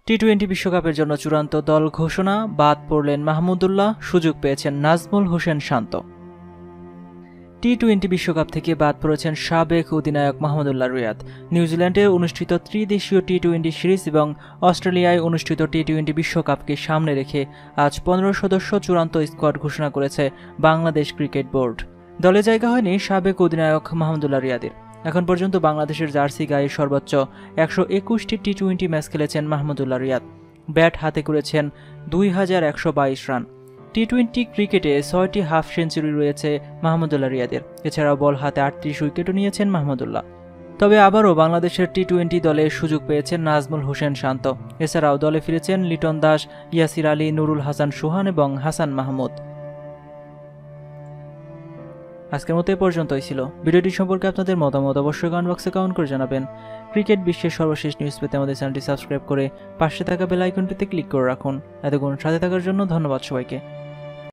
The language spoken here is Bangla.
টি-20 বিশ্বকাপের জন্য চূড়ান্ত দল ঘোষণা, বাদ পড়লেন মাহমুদুল্লাহ, সুযোগ পেয়েছেন নাজমুল হোসেন শান্ত। টি-20 বিশ্বকাপ থেকে বাদ পড়েছেন সাবেক অধিনায়ক মাহমুদুল্লাহ রিয়াদ। নিউজিল্যান্ডে অনুষ্ঠিত ত্রিদেশীয় টি-20 সিরিজ এবং অস্ট্রেলিয়ায় অনুষ্ঠিত টি-20 বিশ্বকাপকে সামনে রেখে আজ 15 সদস্য চূড়ান্ত স্কোয়াড ঘোষণা করেছে বাংলাদেশ ক্রিকেট বোর্ড। দলে জায়গা হয়নি সাবেক অধিনায়ক মাহমুদুল্লাহ রিয়াদের। এখন পর্যন্ত বাংলাদেশের জার্সি গায়ে সর্বোচ্চ 121টি টি-20 ম্যাচ খেলেছেন মাহমুদুল্লাহ রিয়াদ। ব্যাট হাতে করেছেন 2122 রান। টি-20 ক্রিকেটে 6টি হাফ সেঞ্চুরি রয়েছে মাহমুদুল্লাহ রিয়াদের। এছাড়াও বল হাতে 38 উইকেটও নিয়েছেন মাহমুদুল্লাহ। তবে আবারও বাংলাদেশের টি-20 দলে সুযোগ পেয়েছেন নাজমুল হোসেন শান্ত। এছাড়াও দলে ফিরেছেন লিটন দাস, ইয়াসির আলী, নুরুল হাসান সোহান এবং হাসান মাহমুদ। আজকের মতো এ পর্যন্তই ছিল। ভিডিওটি সম্পর্কে আপনাদের মতামত অবশ্যই কমেন্ট বক্সে কমেন্ট করে জানাবেন। ক্রিকেট বিশ্বের সর্বশেষ নিউজ পেতে আমাদের চ্যানেলটি সাবস্ক্রাইব করে পাশে থাকা বেল আইকনটিতে ক্লিক করে রাখুন। এতক্ষণ সাথে থাকার জন্য ধন্যবাদ সবাইকে।